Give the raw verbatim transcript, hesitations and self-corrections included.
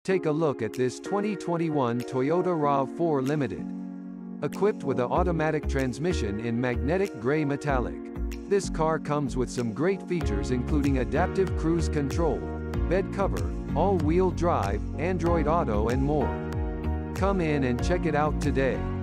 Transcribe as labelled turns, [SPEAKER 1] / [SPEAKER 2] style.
[SPEAKER 1] Take a look at this twenty twenty-one Toyota RAV four Limited. Equipped with an automatic transmission in magnetic gray metallic. This car comes with some great features including adaptive cruise control, bed cover, all-wheel drive, Android Auto and more. Come in and check it out today.